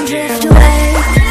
and drift away.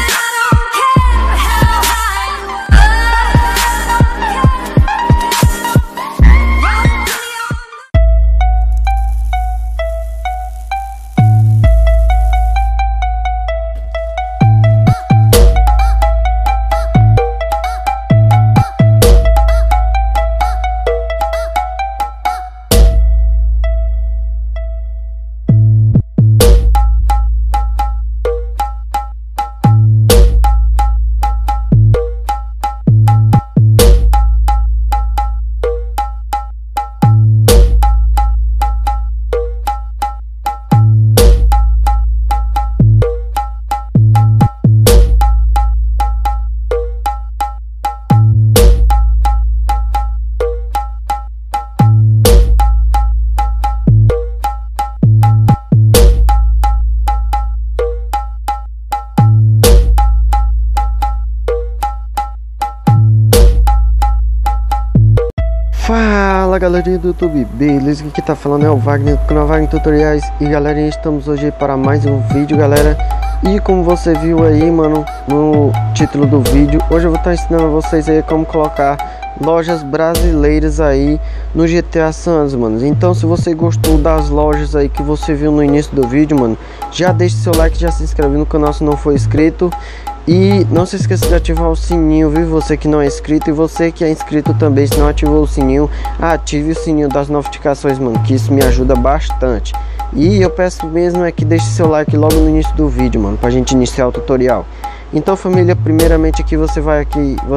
Fala galerinha do YouTube, beleza? Quem tá falando é o Wagner do canal Wagner Tutoriais. E galerinha, estamos hoje para mais um vídeo, galera. E como você viu aí, mano, no título do vídeo, hoje eu vou estar ensinando a vocês aí como colocar lojas brasileiras aí no GTA San Andreas, mano. Então se você gostou das lojas aí que você viu no início do vídeo, mano, já deixe seu like, já se inscreve no canal se não for inscrito. E não se esqueça de ativar o sininho, viu? Você que não é inscrito, e você que é inscrito também, se não ativou o sininho, ative o sininho das notificações, mano, que isso me ajuda bastante. E eu peço mesmo é que deixe seu like logo no início do vídeo, mano, pra gente iniciar o tutorial. Então família, primeiramente aqui você vai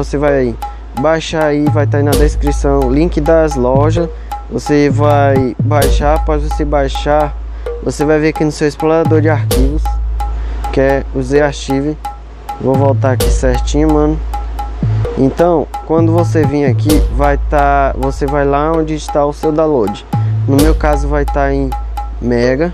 baixar aí, vai estar aí na descrição, link das lojas. Você vai baixar, após você baixar, você vai ver aqui no seu explorador de arquivos, que é o ZArchive. Vou voltar aqui certinho, mano. Então, quando você vir aqui, você vai lá onde está o seu download. No meu caso vai estar em Mega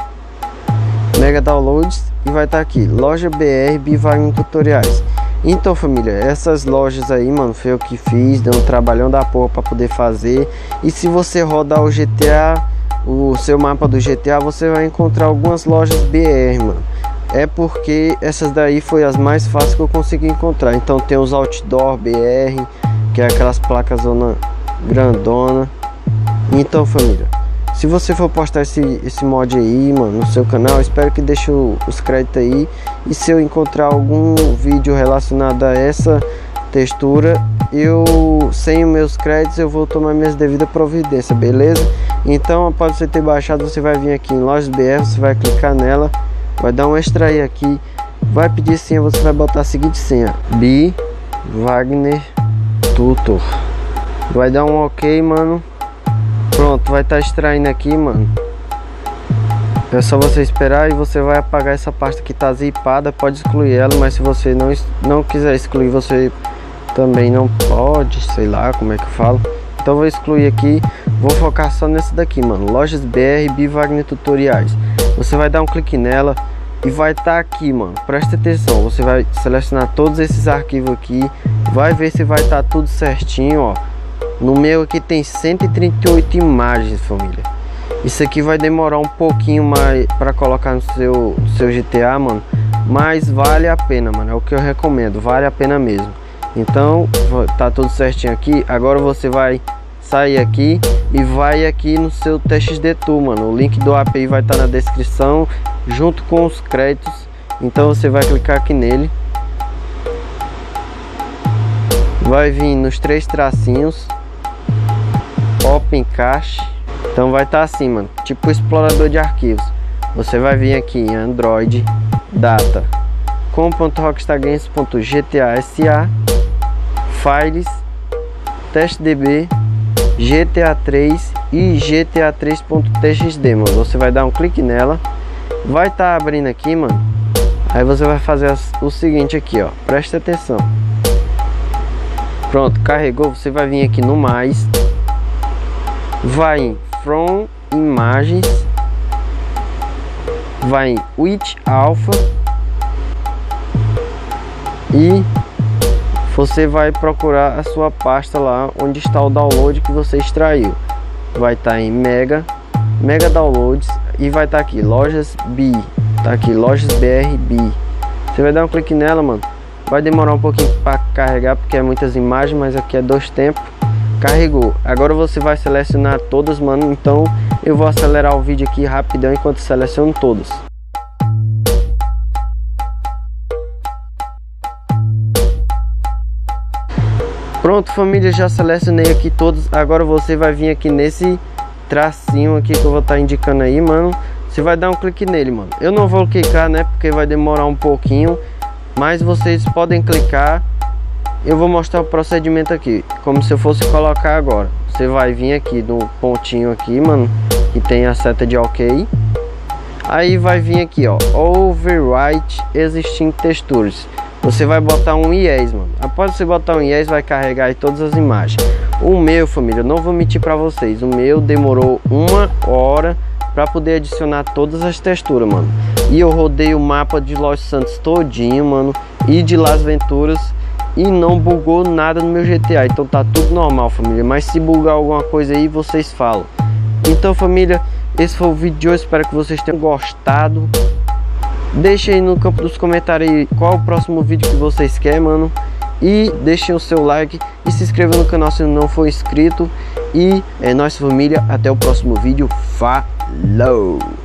Downloads, e vai estar aqui Loja BR Wagner Tutoriais. Então família, essas lojas aí, mano, foi eu que fiz, deu um trabalhão da porra para poder fazer. E se você rodar o GTA, o seu mapa do GTA, você vai encontrar algumas lojas BR, mano. É porque essas daí foi as mais fáceis que eu consegui encontrar. Então tem os outdoor BR, que é aquelas placas zona grandona. Então família, se você for postar esse mod aí, mano, no seu canal, espero que deixe os créditos aí. E se eu encontrar algum vídeo relacionado a essa textura, sem os meus créditos, eu vou tomar minhas devidas providências, beleza? Então após você ter baixado, você vai vir aqui em Lojas BR, você vai clicar nela, vai dar um extrair aqui, vai pedir senha, você vai botar a seguinte senha: Wagner Tutor. Vai dar um ok, mano. Pronto, vai estar extraindo aqui, mano. É só você esperar, e você vai apagar essa pasta que tá zipada. Pode excluir ela, mas se você não quiser excluir, você também não pode, sei lá como é que eu falo. Então eu vou excluir aqui, vou focar só nessa daqui, mano, Lojas BR Wagner Tutoriais. Você vai dar um clique nela e vai estar aqui, mano, presta atenção. Você vai selecionar todos esses arquivos aqui, vai ver se vai estar tudo certinho, ó. No meu aqui tem 138 imagens, família. Isso aqui vai demorar um pouquinho mais para colocar no seu GTA, mano, mas vale a pena, mano, é o que eu recomendo, vale a pena mesmo. Então tá tudo certinho aqui. Agora você vai sair aqui e vai aqui no seu TXT Tool, mano. O link do API vai estar na descrição junto com os créditos. Então você vai clicar aqui nele, vai vir nos três tracinhos, Open Cache. Então vai estar assim, mano, tipo explorador de arquivos. Você vai vir aqui em Android Data com.rockstargames.gta.sa, Files, TestDB, GTA3 e GTA3.txd, mano. Você vai dar um clique nela, vai estar abrindo aqui, mano. Aí você vai fazer o seguinte aqui, ó, presta atenção. Pronto, carregou. Você vai vir aqui no mais, vai em From Imagens, vai em With Alpha e você vai procurar a sua pasta lá onde está o download que você extraiu. Vai estar em Mega Downloads e vai estar aqui Lojas B, tá aqui Lojas BR B. Você vai dar um clique nela, mano. Vai demorar um pouquinho para carregar, porque é muitas imagens, mas aqui é 2 tempos. Carregou. Agora você vai selecionar todas, mano. Então eu vou acelerar o vídeo aqui rapidão enquanto seleciono todas. Pronto, família, já selecionei aqui todos. Agora você vai vir aqui nesse tracinho aqui que eu vou estar indicando aí, mano. Você vai dar um clique nele, mano. Eu não vou clicar, né, porque vai demorar um pouquinho, mas vocês podem clicar. Eu vou mostrar o procedimento aqui, como se eu fosse colocar agora. Você vai vir aqui no pontinho aqui, mano, que tem a seta de OK. Aí vai vir aqui, ó, Overwrite Existing Textures. Você vai botar um yes, mano. Após você botar um yes, vai carregar aí todas as imagens. O meu, família, eu não vou mentir pra vocês, o meu demorou 1 hora pra poder adicionar todas as texturas, mano. E eu rodei o mapa de Los Santos todinho, mano, e de Las Venturas, e não bugou nada no meu GTA. Então tá tudo normal, família. Mas se bugar alguma coisa aí, vocês falam. Então, família, esse foi o vídeo de hoje. Espero que vocês tenham gostado. Deixe aí no campo dos comentários aí qual o próximo vídeo que vocês querem, mano. E deixem o seu like e se inscreva no canal se não for inscrito. E é nóis, família. Até o próximo vídeo. Falou!